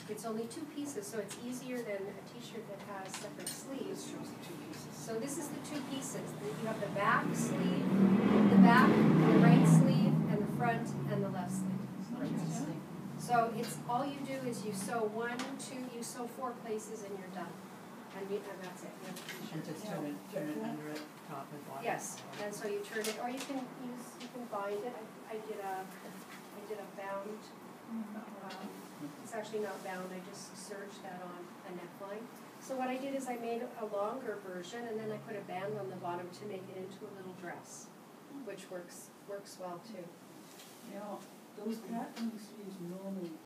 It's only 2 pieces, so it's easier than a t-shirt that has separate sleeves. This shows the 2 pieces. So this is the 2 pieces. You have the back sleeve, the back, the right sleeve, and the front and the left sleeve. So it's all you do is you sew 1, 2, you sew 4 places and you're done. And that's it. You have a t-shirt. And just turn it under it, top and bottom. Yes, and so you turn it, or you can bind it. I did a bound. It's actually not bound. I just serged that on a neckline. So what I did is I made a longer version, and then I put a band on the bottom to make it into a little dress, which works well too. Yeah, those pattern sleeves normally